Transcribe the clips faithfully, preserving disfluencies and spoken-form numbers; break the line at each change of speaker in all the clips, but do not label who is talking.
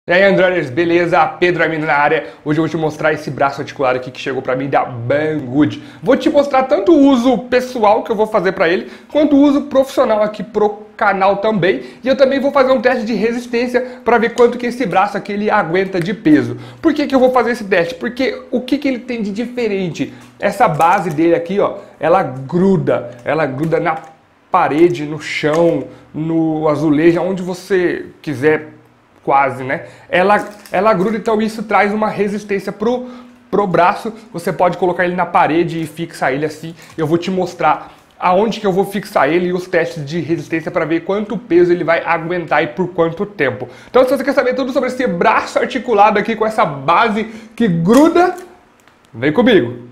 E aí, Androiders, beleza? Pedro Armindo na área. Hoje eu vou te mostrar esse braço articulado aqui que chegou pra mim da Banggood. Vou te mostrar tanto o uso pessoal que eu vou fazer pra ele, quanto o uso profissional aqui pro canal também. E eu também vou fazer um teste de resistência pra ver quanto que esse braço aqui ele aguenta de peso. Por que que eu vou fazer esse teste? Porque o que que ele tem de diferente? Essa base dele aqui, ó, ela gruda, ela gruda na parede, no chão, no azulejo, onde você quiser. Quase, né? Ela, ela gruda, então isso traz uma resistência pro, pro braço. Você pode colocar ele na parede e fixar ele assim. Eu vou te mostrar aonde que eu vou fixar ele e os testes de resistência para ver quanto peso ele vai aguentar e por quanto tempo. Então, se você quer saber tudo sobre esse braço articulado aqui com essa base que gruda, vem comigo!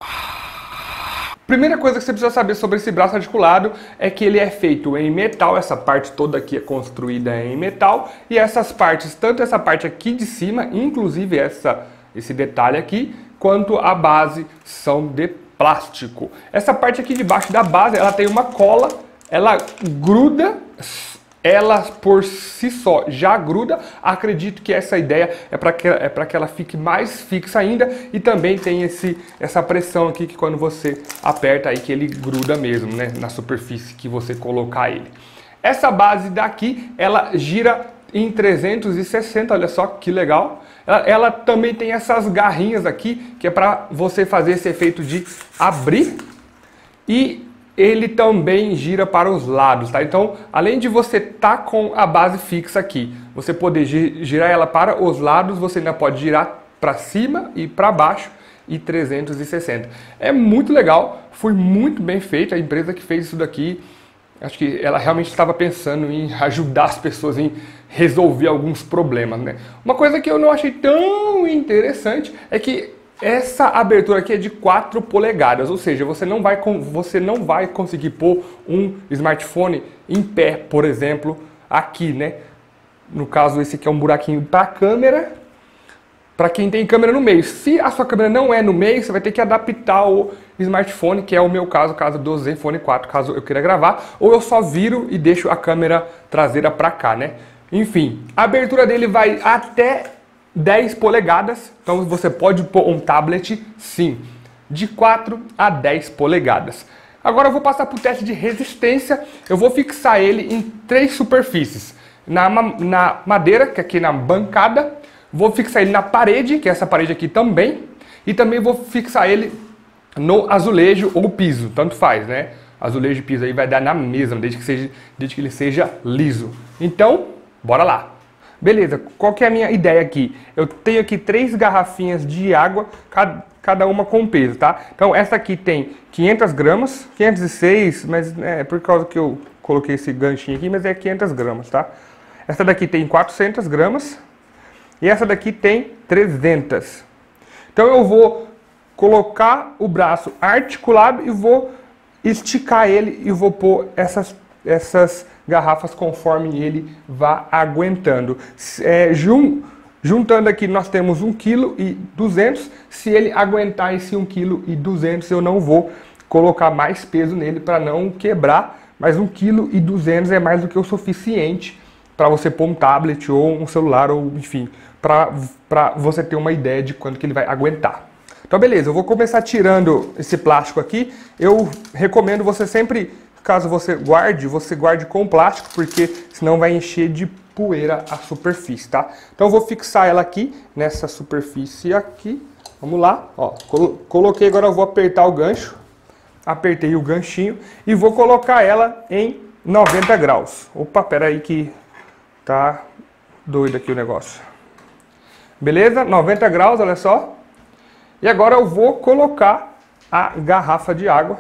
Primeira coisa que você precisa saber sobre esse braço articulado é que ele é feito em metal, essa parte toda aqui é construída em metal, e essas partes, tanto essa parte aqui de cima, inclusive essa, esse detalhe aqui, quanto a base são de plástico. Essa parte aqui de baixo da base, ela tem uma cola, ela gruda, ela por si só já gruda. Acredito que essa ideia é para que, é para que ela fique mais fixa ainda, e também tem esse, essa pressão aqui que quando você aperta aí que ele gruda mesmo, né, na superfície que você colocar ele. Essa base daqui, ela gira em trezentos e sessenta, olha só que legal. Ela, ela também tem essas garrinhas aqui, que é para você fazer esse efeito de abrir, e ele também gira para os lados, tá? Então, além de você estar tá com a base fixa aqui, você poder girar ela para os lados, você ainda pode girar para cima e para baixo e trezentos e sessenta. É muito legal, foi muito bem feito, a empresa que fez isso daqui, acho que ela realmente estava pensando em ajudar as pessoas em resolver alguns problemas, né? Uma coisa que eu não achei tão interessante é que essa abertura aqui é de quatro polegadas, ou seja, você não vai, você não vai conseguir pôr um smartphone em pé, por exemplo, aqui, né? No caso, esse aqui é um buraquinho para a câmera, para quem tem câmera no meio. Se a sua câmera não é no meio, você vai ter que adaptar o smartphone, que é o meu caso, caso do Zenfone quatro, caso eu queira gravar, ou eu só viro e deixo a câmera traseira para cá, né? Enfim, a abertura dele vai até dez polegadas, então você pode pôr um tablet, sim, de quatro a dez polegadas. Agora eu vou passar para o teste de resistência. Eu vou fixar ele em três superfícies. Na, na madeira, que é aqui na bancada, vou fixar ele na parede, que é essa parede aqui também, e também vou fixar ele no azulejo ou piso, tanto faz, né? Azulejo e piso aí vai dar na mesma, desde que, seja, desde que ele seja liso. Então, bora lá! Beleza, qual que é a minha ideia aqui? Eu tenho aqui três garrafinhas de água, cada uma com peso, tá? Então essa aqui tem quinhentas gramas, quinhentos e seis, mas é por causa que eu coloquei esse ganchinho aqui, mas é quinhentas gramas, tá? Essa daqui tem quatrocentas gramas e essa daqui tem trezentas. Então eu vou colocar o braço articulado e vou esticar ele e vou pôr essas, essas garrafas conforme ele vá aguentando. É, jun, juntando aqui nós temos um vírgula duzentos quilos. Se ele aguentar esse um vírgula duzentos quilos, eu não vou colocar mais peso nele para não quebrar, mas um vírgula duzentos quilos é mais do que o suficiente para você pôr um tablet ou um celular, ou enfim, para você ter uma ideia de quanto que ele vai aguentar. Então beleza, eu vou começar tirando esse plástico aqui. Eu recomendo você sempre, caso você guarde, você guarde com plástico, porque senão vai encher de poeira a superfície, tá? Então eu vou fixar ela aqui, nessa superfície aqui. Vamos lá, ó, colo coloquei, agora eu vou apertar o gancho. Apertei o ganchinho e vou colocar ela em noventa graus. Opa, pera aí que tá doido aqui o negócio. Beleza? noventa graus, olha só. E agora eu vou colocar a garrafa de água.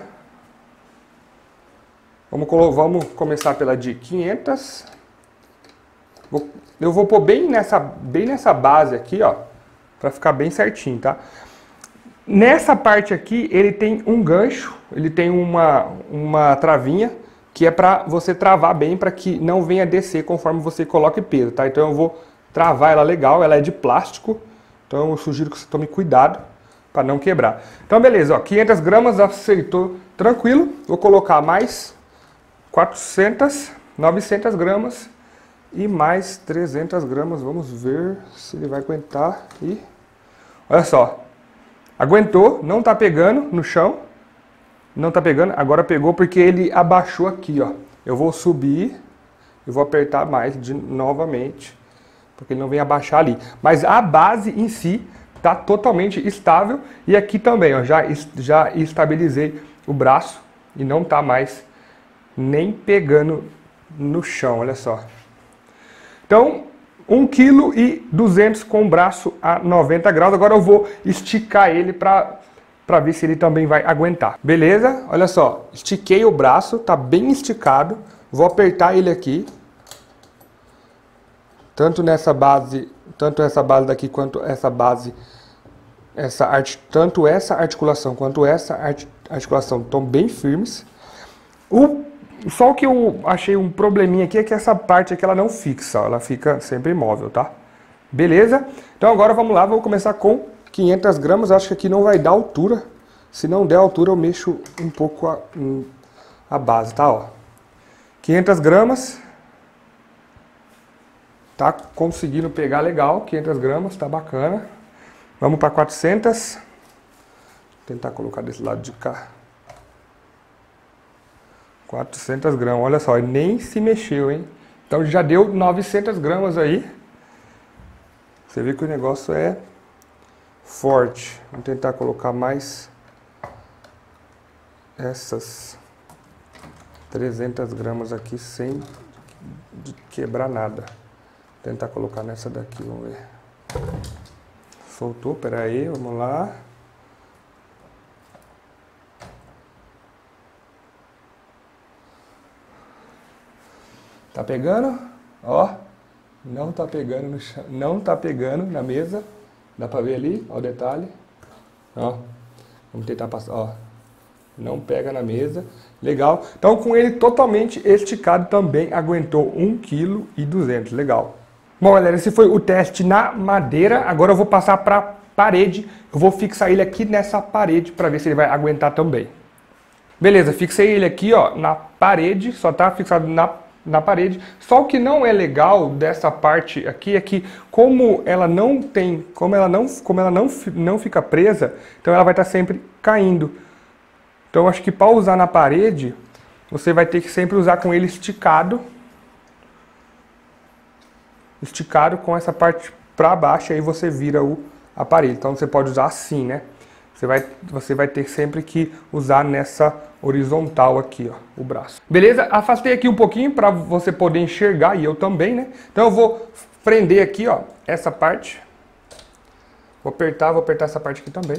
Vamos, vamos começar pela de quinhentas. Vou, eu vou pôr bem nessa, bem nessa base aqui, ó, para ficar bem certinho, tá? Nessa parte aqui, ele tem um gancho, ele tem uma, uma travinha, que é para você travar bem, para que não venha descer conforme você coloque peso, tá? Então eu vou travar ela legal, ela é de plástico, então eu sugiro que você tome cuidado para não quebrar. Então beleza, ó, quinhentas gramas, aceitou tranquilo. Vou colocar mais quatrocentas, novecentas gramas E mais trezentas gramas, vamos ver se ele vai aguentar. E olha só, aguentou, não tá pegando no chão. Não tá pegando, agora pegou porque ele abaixou aqui, ó. Eu vou subir e vou apertar mais de, novamente, porque ele não vem abaixar ali. Mas a base em si tá totalmente estável. E aqui também, ó, já, já estabilizei o braço e não tá mais nem pegando no chão, olha só. Então, um vírgula duzentos quilos com o braço a noventa graus. Agora eu vou esticar ele para para ver se ele também vai aguentar. Beleza? Olha só, estiquei o braço, tá bem esticado. Vou apertar ele aqui. Tanto nessa base, tanto essa base daqui quanto essa base, essa art, tanto essa articulação quanto essa art, articulação estão bem firmes. O Só o que eu achei um probleminha aqui é que essa parte aqui ela não fixa, ela fica sempre imóvel, tá? Beleza? Então agora vamos lá, vou começar com quinhentas gramas, acho que aqui não vai dar altura. Se não der altura eu mexo um pouco a, a base, tá? Ó. quinhentas gramas. Tá conseguindo pegar legal, quinhentas gramas, tá bacana. Vamos para quatrocentas. Vou tentar colocar desse lado de cá. quatrocentas gramas, olha só, ele nem se mexeu, hein? Então já deu novecentas gramas aí. Você vê que o negócio é forte. Vamos tentar colocar mais essas trezentas gramas aqui sem quebrar nada. Vou tentar colocar nessa daqui, vamos ver. Soltou, pera aí, vamos lá. Tá pegando? Ó, não tá pegando no chão, não tá pegando na mesa. Dá pra ver ali, ó o detalhe. Ó, vamos tentar passar, ó. Não pega na mesa. Legal. Então com ele totalmente esticado também aguentou um vírgula duzentos quilos. Legal. Bom, galera, esse foi o teste na madeira. Agora eu vou passar pra parede. Eu vou fixar ele aqui nessa parede para ver se ele vai aguentar também. Beleza, fixei ele aqui, ó, na parede. Só tá fixado na na parede. Só o que não é legal dessa parte aqui é que como ela não tem, como ela não, como ela não, não fica presa, então ela vai estar sempre caindo. Então acho que para usar na parede, você vai ter que sempre usar com ele esticado. Esticado com essa parte para baixo, aí você vira o aparelho. Então você pode usar assim, né? Você vai, você vai ter sempre que usar nessa horizontal aqui, ó, o braço. Beleza? Afastei aqui um pouquinho para você poder enxergar, e eu também, né? Então eu vou prender aqui, ó, essa parte. Vou apertar, vou apertar essa parte aqui também.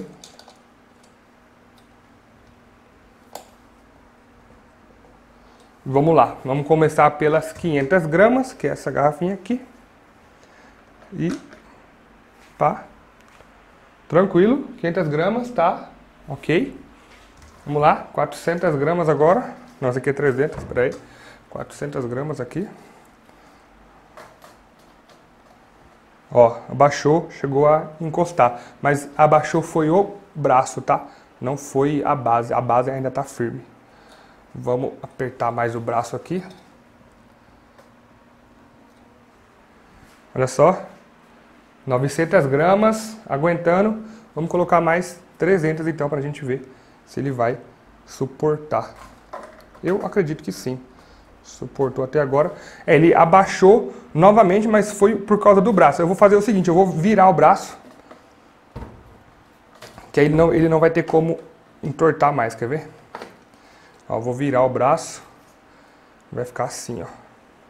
Vamos lá, vamos começar pelas quinhentas gramas, que é essa garrafinha aqui. E pá. Tranquilo, quinhentas gramas, tá? Ok. Vamos lá, quatrocentas gramas agora. Nossa, aqui é trezentas, espera aí. quatrocentas gramas aqui. Ó, abaixou, chegou a encostar. Mas abaixou foi o braço, tá? Não foi a base. A base ainda tá firme. Vamos apertar mais o braço aqui. Olha só. novecentas gramas, aguentando. Vamos colocar mais trezentas então pra gente ver se ele vai suportar. Eu acredito que sim. Suportou até agora. É, ele abaixou novamente, mas foi por causa do braço. Eu vou fazer o seguinte, eu vou virar o braço. Que aí ele não, ele não vai ter como entortar mais, quer ver? Ó, eu vou virar o braço. Vai ficar assim, ó.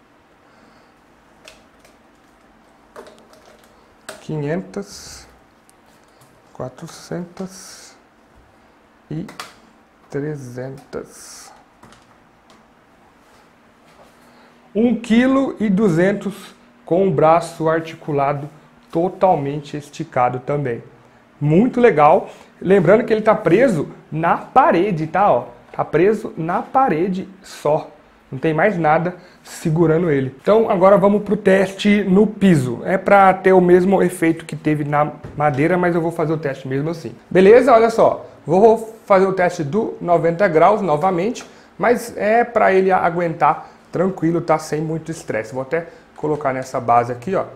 quinhentas, quatrocentas e trezentas. um vírgula duzentos quilos com o braço articulado totalmente esticado também. Muito legal. Lembrando que ele está preso na parede, tá? Ó, tá preso na parede só. Não tem mais nada segurando ele. Então agora vamos para o teste no piso. É para ter o mesmo efeito que teve na madeira, mas eu vou fazer o teste mesmo assim. Beleza? Olha só. Vou fazer o teste do noventa graus novamente, mas é para ele aguentar tranquilo, tá? Sem muito estresse. Vou até colocar nessa base aqui, ó.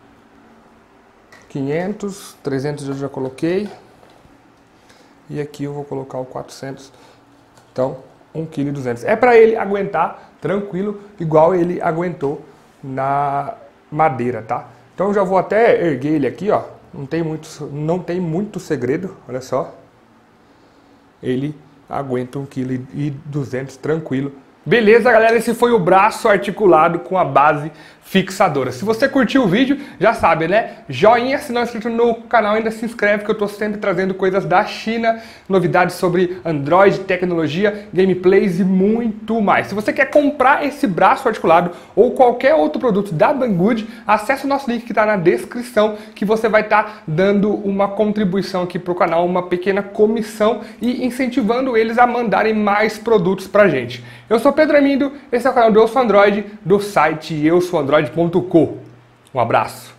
quinhentos, trezentos eu já coloquei. E aqui eu vou colocar o quatrocentos. Então, um vírgula duzentos quilos. É para ele aguentar tranquilo, igual ele aguentou na madeira, tá? Então eu já vou até erguer ele aqui, ó. Não tem muito, não tem muito segredo, olha só. Ele aguenta um vírgula duzentos quilos tranquilo. Beleza, galera? Esse foi o braço articulado com a base fixadora. Se você curtiu o vídeo, já sabe, né? Joinha, se não é inscrito no canal, ainda se inscreve, que eu tô sempre trazendo coisas da China, novidades sobre Android, tecnologia, gameplays e muito mais. Se você quer comprar esse braço articulado ou qualquer outro produto da Banggood, acesse o nosso link que está na descrição, que você vai estar tá dando uma contribuição aqui pro canal, uma pequena comissão e incentivando eles a mandarem mais produtos pra gente. Eu sou Pedro Armindo, esse é o canal do Eu Sou Android, do site eu sou android ponto com. Um abraço!